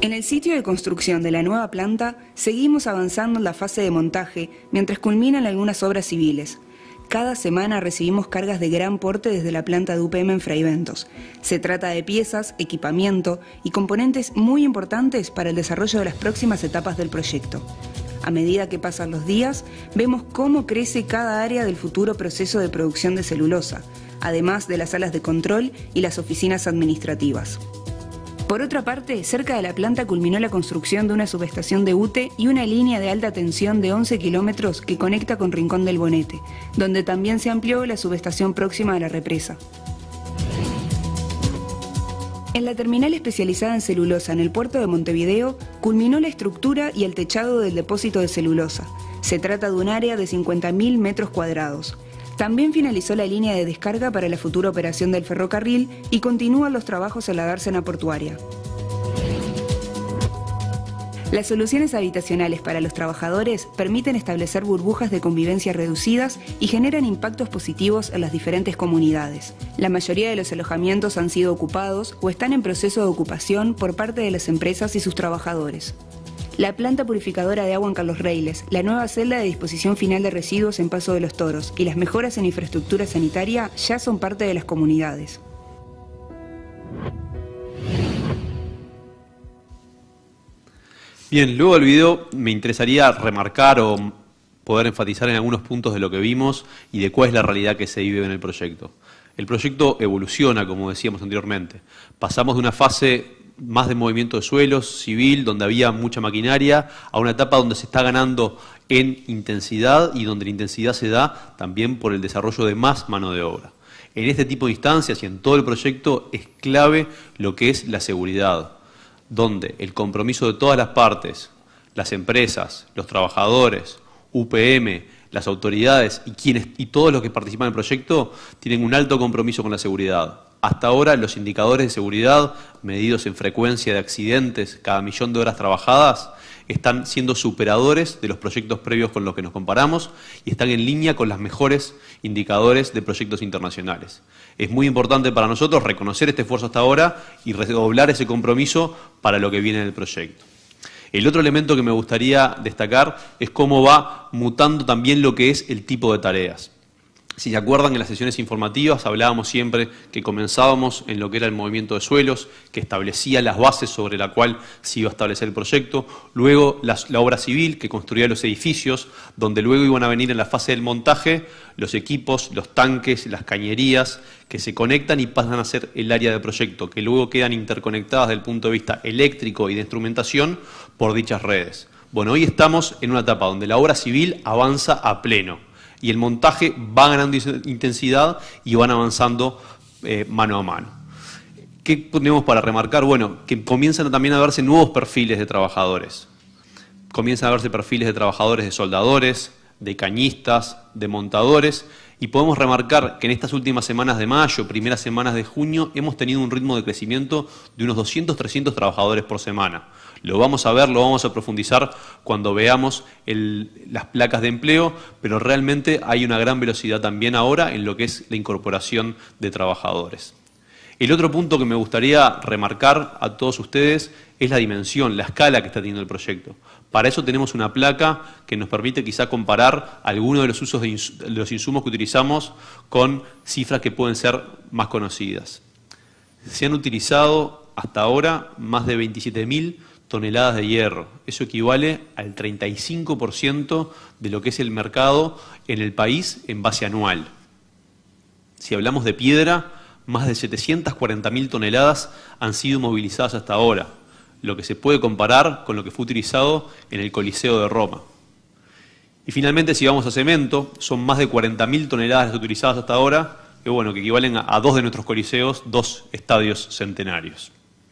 En el sitio de construcción de la nueva planta, seguimos avanzando en la fase de montaje mientras culminan algunas obras civiles. Cada semana recibimos cargas de gran porte desde la planta de UPM en Fraiventos. Se trata de piezas, equipamiento y componentes muy importantes para el desarrollo de las próximas etapas del proyecto. A medida que pasan los días, vemos cómo crece cada área del futuro proceso de producción de celulosa, además de las salas de control y las oficinas administrativas. Por otra parte, cerca de la planta culminó la construcción de una subestación de UTE y una línea de alta tensión de 11 kilómetros que conecta con Rincón del Bonete, donde también se amplió la subestación próxima a la represa. En la terminal especializada en celulosa en el puerto de Montevideo, culminó la estructura y el techado del depósito de celulosa. Se trata de un área de 50.000 metros cuadrados. También finalizó la línea de descarga para la futura operación del ferrocarril y continúan los trabajos en la dársena portuaria. Las soluciones habitacionales para los trabajadores permiten establecer burbujas de convivencia reducidas y generan impactos positivos en las diferentes comunidades. La mayoría de los alojamientos han sido ocupados o están en proceso de ocupación por parte de las empresas y sus trabajadores. La planta purificadora de agua en Carlos Reiles, la nueva celda de disposición final de residuos en Paso de los Toros y las mejoras en infraestructura sanitaria ya son parte de las comunidades. Bien, luego del video me interesaría remarcar o poder enfatizar en algunos puntos de lo que vimos y de cuál es la realidad que se vive en el proyecto. El proyecto evoluciona, como decíamos anteriormente. Pasamos de una fase más de movimiento de suelos, civil, donde había mucha maquinaria, a una etapa donde se está ganando en intensidad y donde la intensidad se da también por el desarrollo de más mano de obra. En este tipo de instancias y en todo el proyecto es clave lo que es la seguridad, donde el compromiso de todas las partes, las empresas, los trabajadores, UPM, las autoridades y todos los que participan en el proyecto tienen un alto compromiso con la seguridad. Hasta ahora los indicadores de seguridad, medidos en frecuencia de accidentes cada 1.000.000 de horas trabajadas, están siendo superadores de los proyectos previos con los que nos comparamos y están en línea con los mejores indicadores de proyectos internacionales. Es muy importante para nosotros reconocer este esfuerzo hasta ahora y redoblar ese compromiso para lo que viene del proyecto. El otro elemento que me gustaría destacar es cómo va mutando también lo que es el tipo de tareas. Si se acuerdan, en las sesiones informativas hablábamos siempre que comenzábamos en lo que era el movimiento de suelos, que establecía las bases sobre la cual se iba a establecer el proyecto, luego la obra civil, que construía los edificios, donde luego iban a venir en la fase del montaje los equipos, los tanques, las cañerías, que se conectan y pasan a ser el área de proyecto, que luego quedan interconectadas desde el punto de vista eléctrico y de instrumentación por dichas redes. Bueno, hoy estamos en una etapa donde la obra civil avanza a pleno y el montaje va ganando intensidad y van avanzando mano a mano. ¿Qué tenemos para remarcar? Bueno, que comienzan también a verse nuevos perfiles de trabajadores. Comienzan a verse perfiles de trabajadores de soldadores, de cañistas, de montadores, y podemos remarcar que en estas últimas semanas de mayo, primeras semanas de junio, hemos tenido un ritmo de crecimiento de unos 200-300 trabajadores por semana. Lo vamos a ver, lo vamos a profundizar cuando veamos las placas de empleo, pero realmente hay una gran velocidad también ahora en lo que es la incorporación de trabajadores. El otro punto que me gustaría remarcar a todos ustedes es la dimensión, la escala que está teniendo el proyecto. Para eso tenemos una placa que nos permite quizá comparar algunos de los usos de los insumos que utilizamos con cifras que pueden ser más conocidas. Se han utilizado hasta ahora más de 27.000 toneladas de hierro. Eso equivale al 35% de lo que es el mercado en el país en base anual. Si hablamos de piedra, más de 740.000 toneladas han sido movilizadas hasta ahora, lo que se puede comparar con lo que fue utilizado en el Coliseo de Roma. Y finalmente, si vamos a cemento, son más de 40.000 toneladas utilizadas hasta ahora, que equivalen a 2 de nuestros coliseos, 2 estadios centenarios.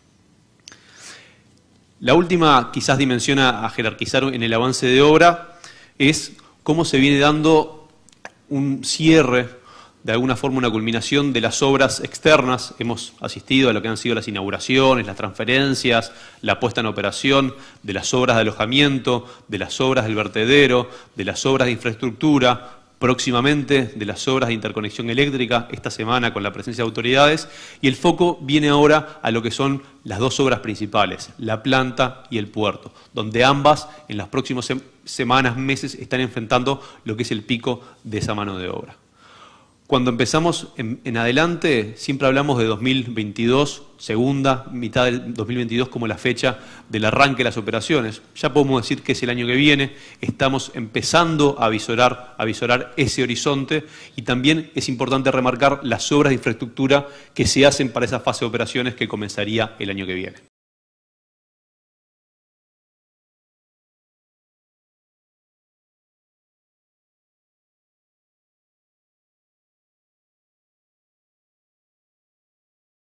La última, quizás dimensión a jerarquizar en el avance de obra, es cómo se viene dando un cierre, de alguna forma una culminación de las obras externas. Hemos asistido a lo que han sido las inauguraciones, las transferencias, la puesta en operación de las obras de alojamiento, de las obras del vertedero, de las obras de infraestructura, próximamente de las obras de interconexión eléctrica esta semana con la presencia de autoridades, y el foco viene ahora a lo que son las dos obras principales, la planta y el puerto, donde ambas en las próximas semanas, meses, están enfrentando lo que es el pico de esa mano de obra. Cuando empezamos en adelante, siempre hablamos de 2022, segunda mitad del 2022 como la fecha del arranque de las operaciones. Ya podemos decir que es el año que viene, estamos empezando a visorar ese horizonte, y también es importante remarcar las obras de infraestructura que se hacen para esa fase de operaciones que comenzaría el año que viene.